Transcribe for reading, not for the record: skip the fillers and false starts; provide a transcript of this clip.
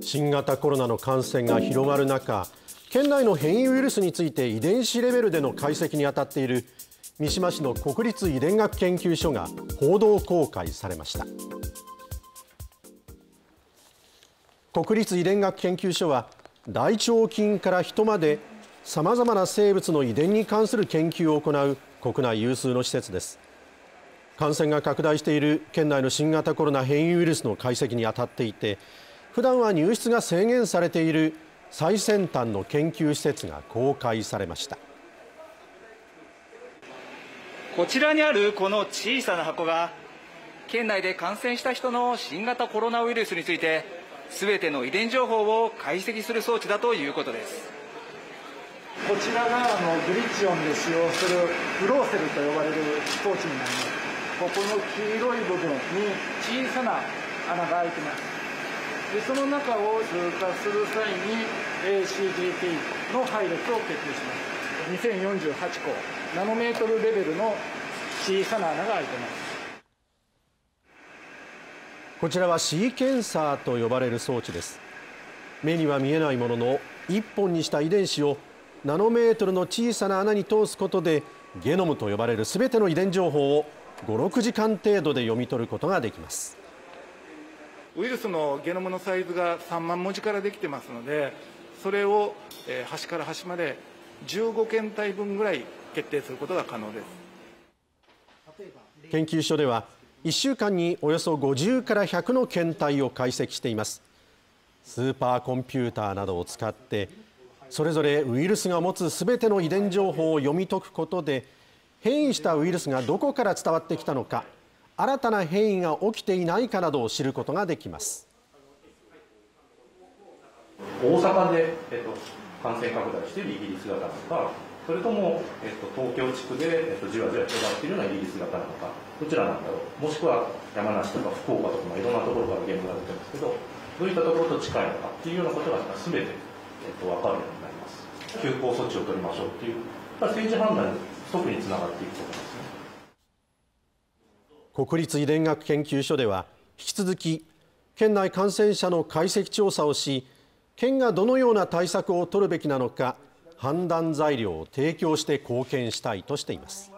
新型コロナの感染が広がる中、県内の変異ウイルスについて遺伝子レベルでの解析に当たっている三島市の国立遺伝学研究所が報道公開されました。国立遺伝学研究所は大腸菌から人までさまざまな生物の遺伝に関する研究を行う国内有数の施設です。感染が拡大している県内の新型コロナ変異ウイルスの解析に当たっていて、普段は入室が制限されている最先端の研究施設が公開されました。 こちらにあるこの小さな箱が県内で感染した人の新型コロナウイルスについて全ての遺伝情報を解析する装置だということです。 こちらがグリチオンで使用するフローセルと呼ばれる装置になります。ここの黄色い部分に小さな穴が開いてます。でその中を通過する際に ACGT の配列を決定します。2048個ナノメートルレベルの小さな穴が開いてます。 こちらはシーケンサーと呼ばれる装置です。目には見えないものの1本にした遺伝子をナノメートルの小さな穴に通すことでゲノムと呼ばれるすべての遺伝情報を5、6時間程度で読み取ることができます。 ウイルスのゲノムのサイズが3万文字からできてますので、それを端から端まで15検体分ぐらい決定することが可能です。 研究所では1週間におよそ50から100の検体を解析しています。スーパーコンピューターなどを使ってそれぞれウイルスが持つすべての遺伝情報を読み解くことで、変異したウイルスがどこから伝わってきたのか、新たな変異が起きていないかなどを知ることができます。 大阪で、感染拡大しているイギリス型なのか、それとも、東京地区で、じわじわ広がっているようなイギリス型なのか、どちらなんだろう、もしくは山梨とか福岡とか、いろんなところからゲームが出てますけど、どういったところと近いのかっていうようなことが全て、分かるようになります。休校措置を取りましょうっていう、政治判断に特につながっていくと思いますね。 国立遺伝学研究所では引き続き県内感染者の解析調査をし、県がどのような対策を取るべきなのか判断材料を提供して貢献したいとしています。